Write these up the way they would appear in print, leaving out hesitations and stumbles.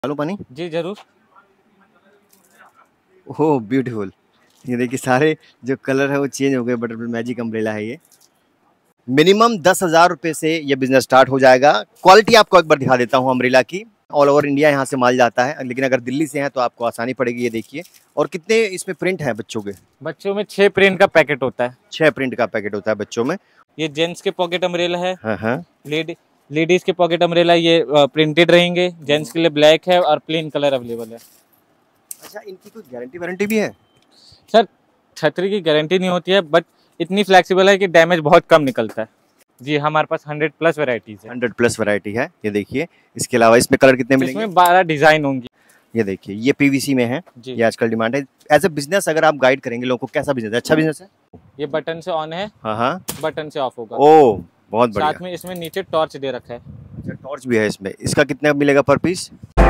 आलू पानी। जी जरूर। Oh beautiful. ये देखिए सारे जो कलर है वो चेंज हो गए। बटरफ्लाई मैजिक अम्ब्रेला है ये। मिनिमम 10,000 रुपये से ये बिजनेस स्टार्ट हो जाएगा। क्वालिटी आपको एक बार दिखा देता हूँ अम्ब्रेला की। ऑल ओवर इंडिया यहाँ से माल जाता है, लेकिन अगर दिल्ली से हैं तो आपको आसानी पड़ेगी। ये देखिए। और कितने इसमें प्रिंट हैं बच्चों के? बच्चों में 6 प्रिंट का पैकेट होता है। 6 प्रिंट का पैकेट होता है बच्चों में। ये जेंट्स के पॉकेट अम्ब्रेला है। हाँ हाँ। लेडीज के पॉकेट अम्ब्रेला ये प्रिंटेड रहेंगे। जेंट्स के लिए ब्लैक है और प्लेन कलर अवेलेबल है। अच्छा, इनकी कोई गारंटी वारंटी भी है? सर छतरी की गारंटी नहीं होती है, बट इतनी फ्लेक्सिबल है कि डैमेज बहुत कम निकलता है। जी हमारे पास 100+ वैरायटीज है। 100+ वैरायटी है। ये देखिए। इसके अलावा इसमें कलर कितने मिलेंगे? इसमें 12 डिजाइन होंगी। ये देखिए, ये पीवीसी में है। जी ये आजकल डिमांड है। एज ए बिजनेस अगर आप गाइड करेंगे लोगों को, कैसा बिजनेस है? अच्छा बिजनेस है? ये बटन से ऑन है, हाँ हाँ। बटन से ऑफ होगा। ओ बहुत बढ़िया। साथ में इसमें नीचे टॉर्च दे रखा है। अच्छा, टॉर्च भी है इसमें। इसका कितना मिलेगा पर पीस?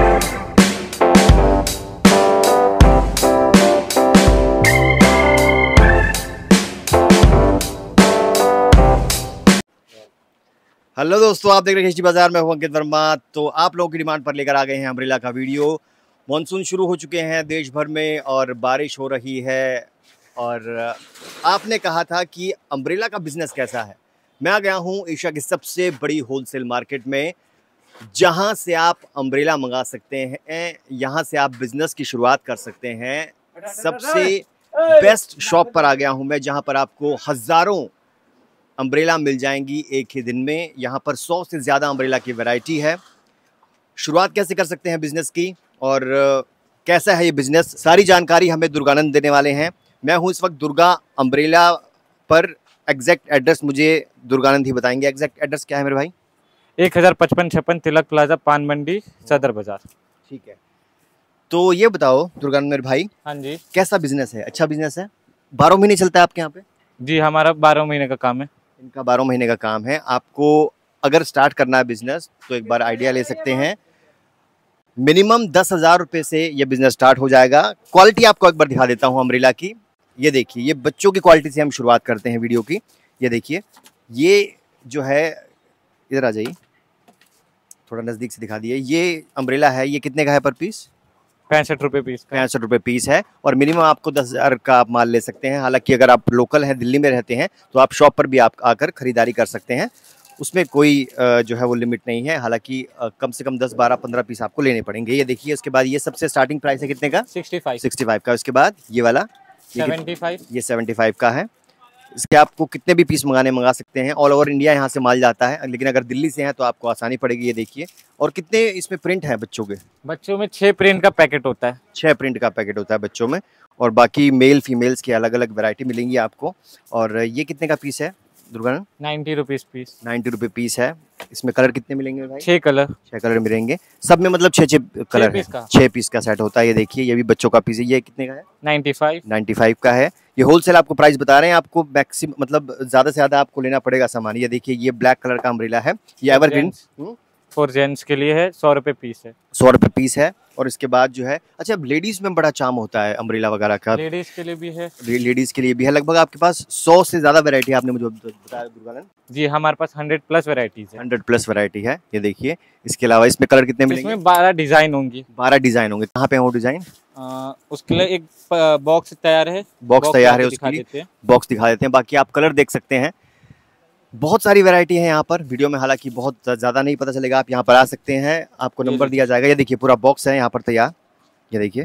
हेलो दोस्तों, आप देख रहे हैं एचडी बाजार में। हूं अंकित वर्मा। तो आप लोगों की डिमांड पर लेकर आ गए हैं अम्ब्रेला का वीडियो। मॉनसून शुरू हो चुके हैं देश भर में और बारिश हो रही है। और आपने कहा था कि अम्ब्रेला का बिजनेस कैसा है। मैं आ गया हूं एशिया की सबसे बड़ी होलसेल मार्केट में, जहां से आप अम्ब्रेला मंगा सकते हैं। यहां से आप बिजनेस की शुरुआत कर सकते हैं। सबसे बेस्ट शॉप पर आ गया हूं मैं, जहां पर आपको हज़ारों अम्ब्रेला मिल जाएंगी एक ही दिन में। यहाँ पर 100 से ज़्यादा अम्ब्रेला की वैरायटी है। शुरुआत कैसे कर सकते हैं बिज़नेस की, और कैसा है ये बिज़नेस, सारी जानकारी हमें दुर्गानंद देने वाले हैं। मैं हूँ इस वक्त दुर्गा अम्ब्रेला पर। एग्जैक्ट एड्रेस मुझे दुर्गानंद ही बताएंगे। एग्जैक्ट एड्रेस क्या है मेरे भाई? 1055 तिलक प्लाजा, पान मंडी, सदर बाजार। ठीक है। तो ये बताओ दुर्गानंद मेरे भाई, हाँ जी। कैसा बिज़नेस है? अच्छा बिज़नेस है? 12 महीने चलता है आपके यहाँ पे? जी हमारा 12 महीने का काम है। इनका 12 महीने का काम है। आपको अगर स्टार्ट करना है बिजनेस तो एक बार आइडिया ले सकते हैं। मिनिमम 10,000 रुपये से ये बिजनेस स्टार्ट हो जाएगा। क्वालिटी आपको एक बार दिखा देता हूँ अम्ब्रेला की। ये देखिए, ये बच्चों की क्वालिटी से हम शुरुआत करते हैं वीडियो की। ये देखिए, ये जो है, इधर आ जाइए, थोड़ा नज़दीक से दिखा दिए। ये अम्ब्रेला है, ये कितने का है पर पीस? 65 रुपये पीस का। 65 रुपये पीस है। और मिनिमम आपको 10,000 का आप माल ले सकते हैं। हालांकि अगर आप लोकल हैं, दिल्ली में रहते हैं, तो आप शॉप पर भी आप आकर खरीदारी कर सकते हैं। उसमें कोई जो है वो लिमिट नहीं है। हालांकि कम से कम 10, 12, 15 पीस आपको लेने पड़ेंगे। ये देखिए, उसके बाद ये सबसे स्टार्टिंग प्राइस है कितने का? 65 का। उसके बाद ये वाला 75। ये 75 का है। इसके आपको कितने भी पीस मंगा सकते हैं। ऑल ओवर इंडिया यहाँ से माल जाता है, लेकिन अगर दिल्ली से हैं तो आपको आसानी पड़ेगी। ये देखिए। और कितने इसमें प्रिंट हैं बच्चों के? बच्चों में 6 प्रिंट का पैकेट होता है। 6 प्रिंट का पैकेट होता है बच्चों में। और बाकी मेल फीमेल्स की अलग अलग वैरायटी मिलेंगी आपको। और ये कितने का पीस है दुर्गानंद? 90 rupees piece. 90 रुपये पीस है। इसमें कलर कितने मिलेंगे भाई? 6 कलर। 6 कलर मिलेंगे सब में, मतलब 6 कलर है। 6 पीस का सेट होता है। ये देखिए, ये भी बच्चों का पीस है। ये कितने का है? 95 का है। ये होलसेल आपको प्राइस बता रहे हैं। आपको मैक्सिमम, मतलब ज़्यादा से ज़्यादा आपको लेना पड़ेगा सामान। ये देखिए, ये ब्लैक कलर का अम्ब्रेला है। ये एवरग्रीन फॉर जेंट्स के लिए है। 100 रुपये पीस है। 100 रुपये पीस है। और इसके बाद जो है, अच्छा, लेडीज में बड़ा चाम होता है अम्ब्रेला वगैरह का। लेडीज के लिए भी है। लेडीज के लिए भी है। लगभग आपके पास 100 से ज्यादा वैरायटी आपने मुझे बताया दुर्गानंद। जी हमारे पास 100+ वैरायटीज है। 100+ वैरायटी है। ये देखिए। इसके अलावा इसमें कलर कितने मिलेंगे? इसमें 12 डिजाइन होंगी। 12 डिजाइन होंगे। कहाँ पे है वो डिजाइन? उसके लिए एक बॉक्स तैयार है। बॉक्स तैयार है, उसके लिए बॉक्स दिखा देते हैं। बाकी आप कलर देख सकते हैं। बहुत सारी वैरायटी है यहाँ पर। वीडियो में हालांकि बहुत ज़्यादा नहीं पता चलेगा। आप यहाँ पर आ सकते हैं, आपको नंबर दिया जाएगा। ये देखिए, पूरा बॉक्स है यहाँ पर तैयार। ये देखिए,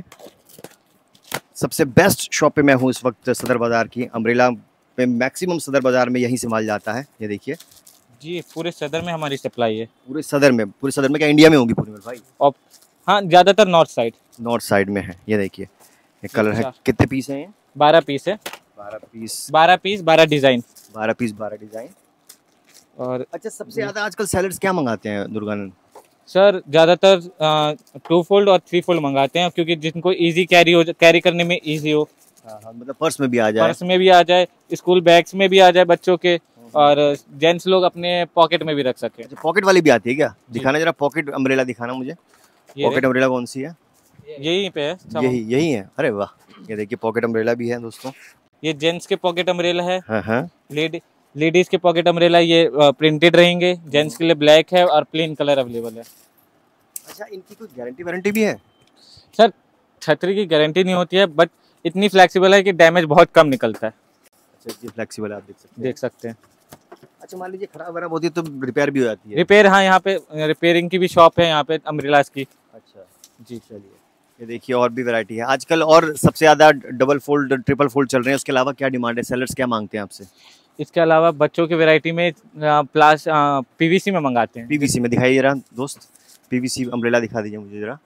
सबसे बेस्ट शॉप पे मैं हूँ इस वक्त सदर बाज़ार की। अम्ब्रेला पे मैक्सिमम सदर बाज़ार में यहीं से माल जाता है। ये देखिए जी, पूरे सदर में हमारी सप्लाई है। पूरे सदर में क्या इंडिया में होगी पूरी में भाई? और हाँ, ज़्यादातर नॉर्थ साइड में है। ये देखिए, ये कलर है। कितने पीस हैं ये? 12 पीस है। 12 पीस 12 डिज़ाइन। 12 piece 12 design. और अच्छा, सबसे ज़्यादा आजकल सेलर्स क्या मंगाते हैं दुर्गानंद? सर ज़्यादातर 2 फोल्ड और 3 फोल्ड मंगाते हैं, क्योंकि जिनको इजी कैरी करने में इजी हो। हाँ, मतलब पर्स में भी आ जाए, स्कूल बैग्स में भी आ जाए बच्चों के, और जेंट्स लोग अपने पॉकेट में भी रख सके। अच्छा, पॉकेट वाली भी आती है क्या? दिखाना जरा, पॉकेट अम्ब्रेला दिखाना मुझे। पॉकेट अम्ब्रेला कौन सी है? यही पे है। यही है। अरे वाह, ये देखिए, पॉकेट अम्ब्रेला भी है दोस्तों। ये जेंट्स के पॉकेट अम्ब्रेला है। हाँ। लेडीज के पॉकेट अम्ब्रेला ये प्रिंटेड रहेंगे। जेंट्स के लिए ब्लैक है और प्लेन कलर अवेलेबल है। अच्छा, इनकी कोई गारंटी वारंटी भी है? सर छतरी की गारंटी नहीं होती है, बट इतनी फ्लेक्सिबल है कि डैमेज बहुत कम निकलता है। अच्छा, ये फ्लेक्सिबल है, आप देख सकते हैं। अच्छा, मान लीजिए खराब वराब होती है तो रिपेयर भी हो जाती है? रिपेयर, हाँ, यहाँ पे रिपेयरिंग की भी शॉप है यहाँ पे अम्ब्रेलास की। अच्छा जी, चलिए। ये देखिए और भी वैरायटी है आजकल, और सबसे ज़्यादा डबल फोल्ड ट्रिपल फोल्ड चल रहे हैं। उसके अलावा क्या डिमांड है, सेलर्स क्या मांगते हैं आपसे? इसके अलावा बच्चों की वैरायटी में प्लास पीवीसी में मंगाते हैं। पीवीसी में दिखाइए जरा दोस्त, पीवीसी अम्ब्रेला दिखा दीजिए मुझे ज़रा।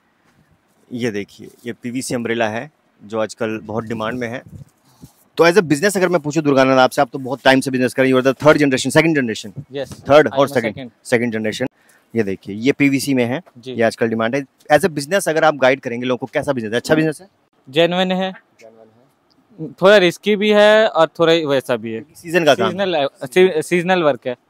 ये देखिए, ये पीवीसी अम्ब्रेला है जो आजकल बहुत डिमांड में है। तो एज अ बिजनेस अगर मैं पूछूं दुर्गानंद आपसे, आप तो बहुत टाइम से बिजनेस कर रही हो, third generation, second generation? Yes, third और सेकंड जनरेशन। ये देखिए, ये पीवीसी में है, ये आजकल डिमांड है। एज अ बिजनेस अगर आप गाइड करेंगे लोगों को, कैसा बिजनेस है? अच्छा बिजनेस है? जेन्युइन है, थोड़ा रिस्की भी है और थोड़ा वैसा भी है। सीजन का काम, सीजनल वर्क है।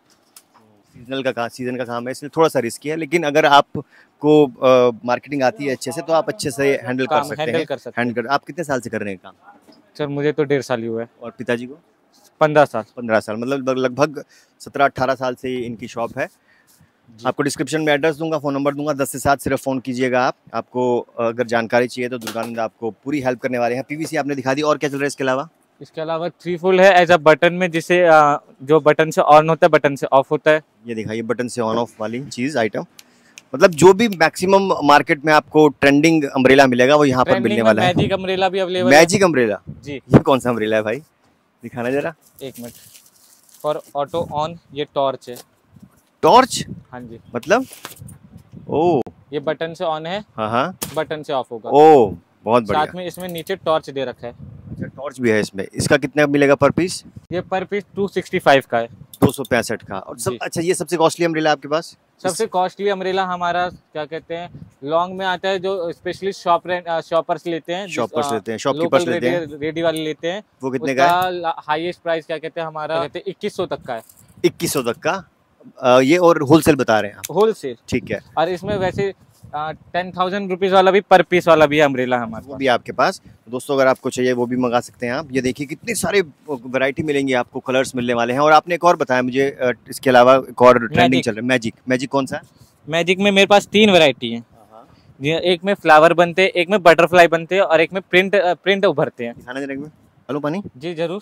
सीजन का काम है, इसलिए थोड़ा सा रिस्की है, लेकिन अगर आपको मार्केटिंग आती है अच्छे से तो आप अच्छे से हैंडल कर सकते हैं। आप कितने साल से कर रहे हैं काम? सर मुझे तो 1.5 साल ही हुआ है। और पिताजी को? 15 साल। 15 साल, मतलब लगभग 17-18 साल से इनकी शॉप है। आपको डिस्क्रिप्शन में एड्रेस दूंगा, फ़ोन नंबर दूंगा, 10 से 7 सिर्फ फ़ोन कीजिएगा आप। आपको अगर जानकारी चाहिए तो दुर्गानंद आपको पूरी हेल्प करने वाले हैं। पीवीसी आपने दिखा दी, और क्या चल रहा है इसके अलावा? इसके अलावा 3 फुल है एज अ बटन में, जिसे जो बटन से ऑन होता है बटन से ऑफ होता है। ये दिखाइए, बटन से ऑन ऑफ वाली चीज़ आइटम, मतलब जो भी मैक्सिमम मार्केट में आपको ट्रेंडिंग अम्ब्रेला मिलेगा वो यहाँ पर मिलने वाला है। मैजिक अम्ब्रेला भी अवेलेबल है। मैजिक अम्ब्रेला जी, ये कौन सा अम्ब्रेला है भाई, दिखाना जरा। 1 मिनट। फॉर ऑटो ऑन, ये टॉर्च है। टॉर्च? हाँ जी, मतलब ओ, ये बटन से ऑन है, हाँ, बटन से ऑफ होगा। ओ बहुत बढ़िया। साथ में इसमें नीचे टॉर्च दे रखा है। अच्छा, टॉर्च भी है इसमें। इसका कितना मिलेगा पर पीस? ये पर पीस 265 का है। 265 का। और सब, अच्छा, ये सबसे कॉस्टली अम्ब्रेला आपके पास? सबसे कॉस्टली अम्ब्रेला हमारा क्या कहते हैं, लॉन्ग में आता है, जो स्पेशलिस्ट शॉपर्स लेते हैं, शॉपकीपर्स लेते हैं, रेडी वाले लेते हैं। वो कितने का है? हाईएस्ट प्राइस क्या कहते हैं हमारा, कहते हैं 2100 तक का है। 2100 तक का? ये और होलसेल बता रहे हैं आप? होलसेल, ठीक है। और इसमें वैसे 10,000 रुपीज़ वाला भी, पर पीस वाला भी है अम्ब्रेला हमारे, वो भी आपके पास। दोस्तों अगर आपको चाहिए वो भी मंगा सकते हैं आप। ये देखिए कितने सारे वैरायटी मिलेंगी आपको, कलर्स मिलने वाले हैं। और आपने एक और बताया मुझे, इसके अलावा एक और ट्रेंडिंग चल रहा है, मैजिक। मैजिक कौन सा है? मैजिक में मेरे पास 3 वैरायटी हैं। एक में फ्लावर बनते हैं, एक में बटरफ्लाई बनते हैं, और एक में प्रिंट उभरते हैं। दिखाना जरा एक बार। हेलो पानी जी जरूर।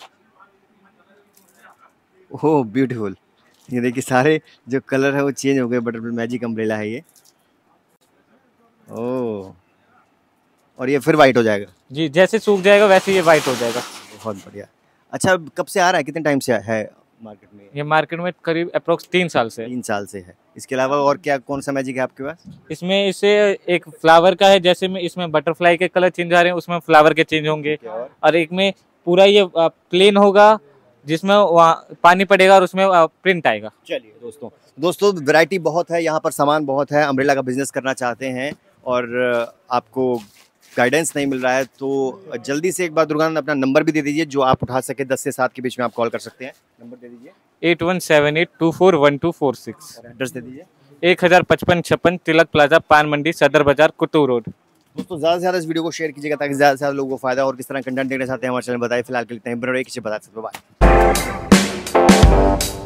ओह ब्यूटीफुल, ये देखिए सारे जो कलर है वो चेंज हो गए। बटरफ्लाई मैजिक अम्ब्रेला है ये। ओह, और ये फिर वाइट हो जाएगा? जी, जैसे सूख जाएगा वैसे ये वाइट हो जाएगा। बहुत बढ़िया। अच्छा, कब से आ रहा है, कितने टाइम से है मार्केट में? ये मार्केट में करीब अप्रोक्स 3 साल से। 3 साल से है। इसके अलावा और क्या, कौन सा मैजिक है आपके पास? इसमें इसे एक फ्लावर का है, जैसे में इसमें बटरफ्लाई के कलर चेंज आ रहे हैं, उसमें फ्लावर के चेंज होंगे। और एक में पूरा ये प्लेन होगा, जिसमें पानी पड़ेगा और उसमें प्रिंट आएगा। चलिए दोस्तों वैरायटी बहुत है यहाँ पर, सामान बहुत है। अम्ब्रेला का बिजनेस करना चाहते हैं और आपको गाइडेंस नहीं मिल रहा है तो जल्दी से एक बार दुर्गानंद अपना नंबर भी दे दीजिए जो आप उठा सके। 10 से 7 के बीच में आप कॉल कर सकते हैं। नंबर दे दीजिए। 8178241246। एड्रेस दे दीजिए। 1055-56 तिलक प्लाजा, पान मंडी, सदर बाजार, कुतुब रोड। दोस्तों ज़्यादा से ज़्यादा इस वीडियो को शेयर कीजिएगा ताकि ज़्यादा से ज़्यादा लोगों को फायदा। और किस तरह कंटेंट देखना चाहते हैं हमारे चैनल बताइए। फिलहाल के लिए इतना ही, बने रहिए, किसी बता सकते हैं। बाय।